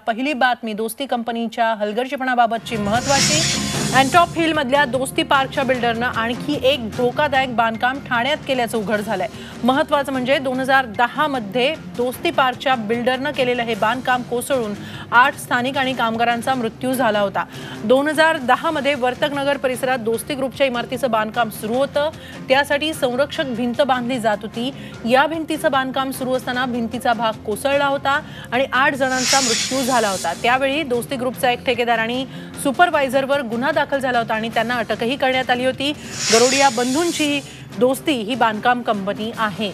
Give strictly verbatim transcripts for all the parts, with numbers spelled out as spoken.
पहिली बातमी दोस्ती कंपनीच्या हलगर्जीपणाबाबतची महत्त्वाची। अँटॉप हिल मधल्या दोस्ती पार्कच्या बिल्डरनं आणखी एक धोकादायक बांधकाम ठाण्यात केल्याचं उघड झालंय। महत्त्वाचं म्हणजे दोन हजार दहा मध्ये दोस्ती पार्कच्या बिल्डरनं केलेलं हे बांधकाम कोसळून आठ स्थानिक आणि कामगारांचा मृत्यू झाला होता। दोन हजार दहा मध्ये वर्तकनगर परिसरात दोस्ती ग्रुपच्या इमारतीचं बांधकाम सुरू होतं। त्यासाठी संरक्षक भिंत बांधली जात होती। या भिंतीचं बांधकाम सुरू असताना भिंतीचा भाग कोसळला होता आणि आठ जणांचा मृत्यू झाला होता। त्यावेळी दोस्ती ग्रुपचा एक ठेकेदार आणि सुपरवायझरवर गुन्हा दाखल झाला होता आणि त्यांना अटकही करण्यात आली होती। गरोडिया बंधूंची दोस्ती ही बांधकाम कंपनी आहे।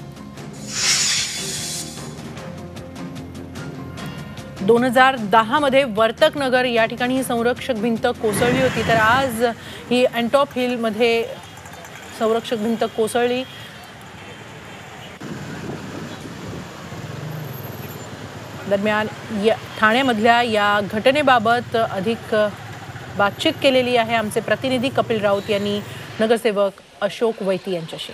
दोन हजार दहा मध्ये वर्तकनगर या ठिकाणी संरक्षक भिंत कोसळली होती, तर आज ही अँटॉप हिल मध्ये संरक्षक भिंत कोसळली। दरम्यान या ठाण्यामधल्या या घटनेबाबत अधिक बातचीत केलेली आहे आमचे प्रतिनिधी कपिल राऊत यांनी नगरसेवक अशोक वैती यांच्याशी।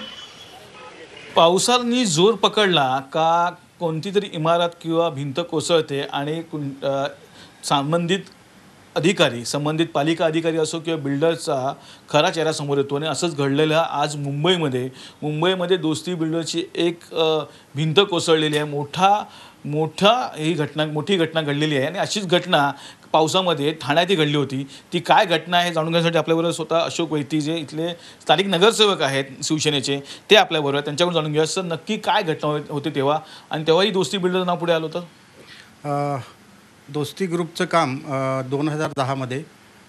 पावसाने जोर पकडला का कोणती तरी इमारत किंवा भिंत कोसळते आणि संबंधित अधिकारी संबंधित पालिका अधिकारी असो किंवा बिल्डरचा खरा चेहरा समोर येतो आणि असंच घडलेलं आज मुंबईमध्ये मुंबईमध्ये दोस्ती बिल्डरची एक भिंत कोसळलेली आहे। मोठा मोठा ही घटना मोठी घटना घडलेली आहे आणि अशीच घटना पावसामध्ये ठाण्यातही घडली होती। ती काय घटना आहे जाणून घेण्यासाठी आपल्याबरोबर स्वतः अशोक वैती जे इथले स्थानिक नगरसेवक आहेत शिवसेनेचे ते आपल्याबरोबर त्यांच्याकडून जाणून घेऊया। सर नक्की काय घटना होती तेव्हा आणि तेव्हाही दोस्ती बिल्डर नाव पुढे आलं होतं? दोस्ती ग्रुपचं काम दोन हजार दहामध्ये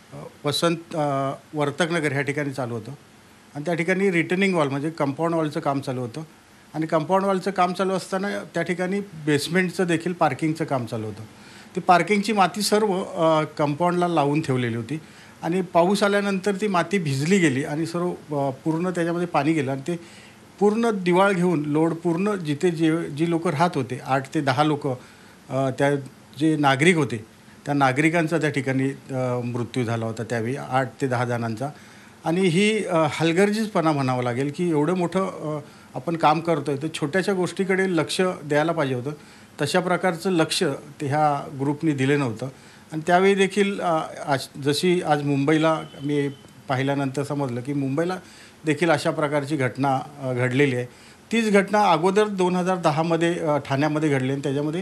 वसंत वर्तकनगर ह्या ठिकाणी चालू होतं आणि त्या ठिकाणी रिटर्निंग वॉल म्हणजे कंपाऊंड वॉलचं काम चालू होतं आणि कंपाऊंड वॉलचं काम चालू असताना त्या ठिकाणी बेसमेंटचं देखील पार्किंगचं काम चालू होतं। ती पार्किंगची माती सर्व कंपाऊंडला लावून ठेवलेली होती आणि पाऊस आल्यानंतर ती माती भिजली गेली आणि सर्व पूर्ण त्याच्यामध्ये पाणी गेलं आणि ते पूर्ण दिवाळ घेऊन लोड पूर्ण जिथे जे जी लोक राहत होते आठ ते दहा लोक त्या जे नागरिक होते त्या नागरिकांचा त्या ठिकाणी मृत्यू झाला होता त्यावेळी आठ ते दहा जणांचा। आणि ही हलगर्जीपणा म्हणावं लागेल की एवढं मोठं आपण काम करतोय तर छोट्याशा गोष्टीकडे लक्ष द्यायला पाहिजे होतं, तशा प्रकारचं लक्ष ते ह्या ग्रुपने दिलं नव्हतं। आणि त्यावेळी देखील आज जशी आज मुंबईला मी पाहिल्यानंतर समजलं की मुंबईला देखील अशा प्रकारची घटना घडलेली आहे। तीच घटना अगोदर दोन हजार दहामध्ये ठाण्यामध्ये घडली आणि त्याच्यामध्ये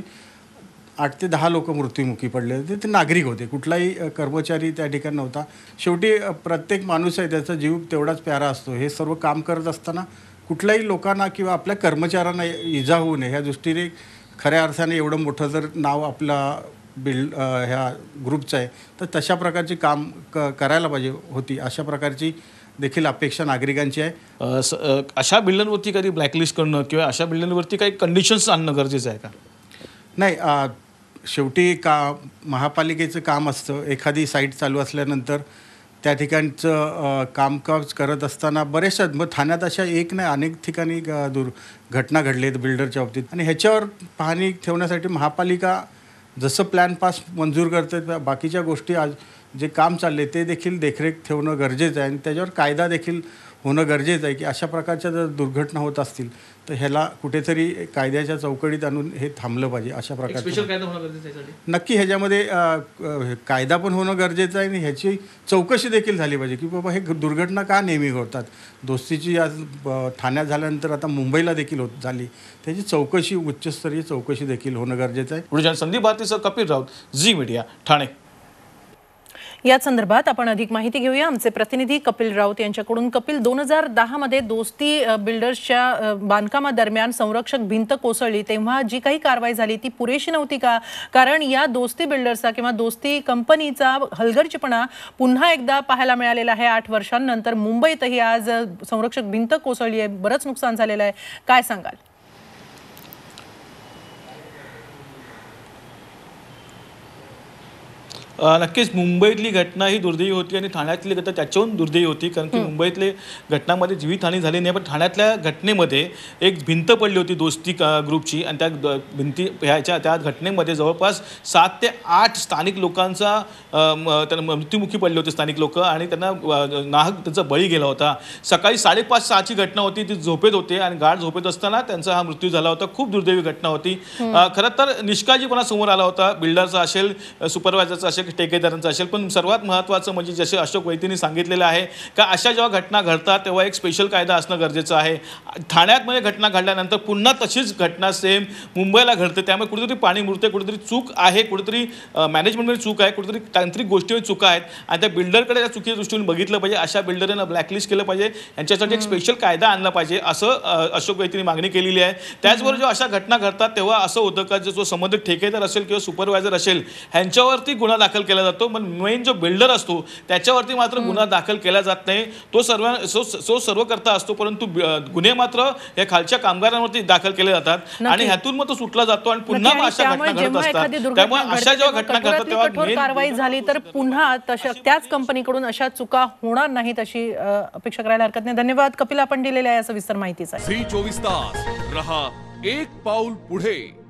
आठ ते दहा लोक मृत्युमुखी पडले होते। ते नागरिक होते, कुठलाही कर्मचारी त्या ठिकाणी नव्हता। शेवटी प्रत्येक माणूस आहे त्याचा जीव तेवढाच प्यारा असतो। हे सर्व काम करत असताना कुठल्याही लोकांना किंवा आपल्या कर्मचाऱ्यांना इजा होऊ नये ह्या दृष्टीने खऱ्या अर्थाने एवढं मोठं जर नाव आपला बिल्ड ह्या ग्रुपचं आहे तर तशा प्रकारची काम क करायला पाहिजे होती, अशा प्रकारची देखील अपेक्षा नागरिकांची आहे। अशा बिल्डरवरती कधी ब्लॅकलिस्ट करणं किंवा अशा बिल्डरवरती काही कंडिशन्स आणणं गरजेचं आहे का? नाही, शेवटी का महापालिकेचं काम असतं। एखादी साईट चालू असल्यानंतर त्या ठिकाणचं कामकाज करत असताना बरेचशा मग ठाण्यात अशा एक नाही अनेक ठिकाणी दुर घटना घडल्या आहेत बिल्डरच्या बाबतीत आणि ह्याच्यावर पाहणी ठेवण्यासाठी महापालिका जसं प्लॅन पास मंजूर करते बाकीच्या गोष्टी आज जे काम चालले ते देखील देखरेख ठेवणं गरजेचं आहे आणि त्याच्यावर कायदा देखील होणं गरजेचं आहे की अशा प्रकारच्या जर दुर्घटना होत असतील तर ह्याला कुठेतरी कायद्याच्या चौकटीत आणून हे थांबलं पाहिजे। अशा प्रकारचं नक्की ह्याच्यामध्ये कायदा पण होणं गरजेचं आहे आणि ह्याची चौकशी देखील झाली पाहिजे की बाबा हे दुर्घटना का नेहमी घडतात। दोस्तीची आज ठाण्यात झाल्यानंतर आता मुंबईला देखील होत झाली, त्याची चौकशी उच्चस्तरीय चौकशी देखील होणं गरजेचं आहे। पुढे संदीप भारतीसह कपिल राऊत, झी मीडिया, ठाणे। या संदर्भात आपण अधिक माहिती घेऊया आमचे प्रतिनिधी कपिल राऊत यांच्याकडून। कपिल, दोन हजार दहा मध्ये दोस्ती बिल्डर्सच्या बांधकामादरम्यान संरक्षक भिंत कोसळली तेव्हा जी काही कारवाई झाली ती पुरेशी नव्हती का? कारण या दोस्ती बिल्डर्सचा किंवा दोस्ती कंपनीचा हलगर्जीपणा पुन्हा एकदा पाहायला मिळालेला आहे। आठ वर्षांनंतर मुंबईतही आज संरक्षक भिंत कोसळली आहे, बरंच नुकसान झालेलं आहे, काय सांगाल? अ, नक्कीच मुंबईतली घटना ही दुर्दैवी होती आणि ठाण्यातली घटना त्याच्याहून दुर्दैवी होती, कारण की मुंबईतले घटनामध्ये जीवितहानी झाली नाही, पण ठाण्यातल्या घटनेमध्ये एक भिंत पडली होती दोस्ती क- ग्रुपची, आणि त्या द- भिंती ह्याच्या त्या घटनेमध्ये जवळपास सात ते आठ स्थानिक लोकांचा अ, म- त्यांना मृत्युमुखी पडले होते स्थानिक लोक, आणि त्यांना अ, नाहक त्यांचा बळी गेला होता. सकाळी साडेपाच सहाची घटना होती, ती झोपेत होते आणि गाढ झोपेत असताना त्यांचा हा मृत्यू झाला होता. खूप दुर्दैवी घटना होती. अ, खरं तर निष्काळजीपणा समोर आला होता, बिल्डरचा असेल, सुपरवायझरचा असेल, ठेकेदारांचा असेल. पण सर्वात महत्त्वाचं म्हणजे जसे अशोक वैद्यंनी सांगितलेलं आहे का अशा जेव्हा घटना घडतात तेव्हा एक स्पेशल कायदा असणं गरजेचं आहे. ठाण्यात मध्ये घटना घडल्यानंतर पुन्हा तशीच घटना सेम मुंबईला घडते, त्यामुळे कुठेतरी पाणी मुरते, कुठेतरी चूक आहे, कुठेतरी मॅनेजमेंटमध्ये चूक आहे, कुठेतरी तांत्रिक गोष्टीवर चुका आहेत, आणि त्या बिल्डरकडे त्या चुकीच्या दृष्टीने बघितलं पाहिजे. अशा बिल्डरना ब्लॅकलिस्ट केलं पाहिजे, यांच्यासाठी एक स्पेशल कायदा आणला पाहिजे, असं अ, अशोक वैद्यंनी मागणी केलेली आहे. त्याचबरोबर जेव्हा अशा घटना घडतात तेव्हा असं होतं का जो संबंधित ठेकेदार असेल किंवा सुपरवायझर असेल ह्यांच्यावरती गुन्हा दाखल केला जातो, पण मेन जो बिल्डर असतो त्याच्यावरती मात्र गुन्हा दाखल केला जात नाही. तो सर्व सो सो सर्व करता असतो, परंतु बि- अ, गुन्हे मात्र या खालच्या कामगारांवरती दाखल केले जातात आणि ह्यातून मग तो सुटला जातो आणि पुन्हा मग अशा घटना घडत जेव्हा असतात. एखादी त्यामुळे दुर्घटना अशा घडते जेव्हा तेव्हा घटना घडतात कठोरातली तेव्हा कठोर main कारवाई झाली तर पुन्हा तशा त्याच कंपनीकडून अशा चुका होणार नाहीत अशी अ, अपेक्षा करायला हरकत नाही. धन्यवाद कपिल, आपण दिलेल्या या सविस्तर माहितीसाठी. झी चोवीस तास रहा एक पाऊल पुढे.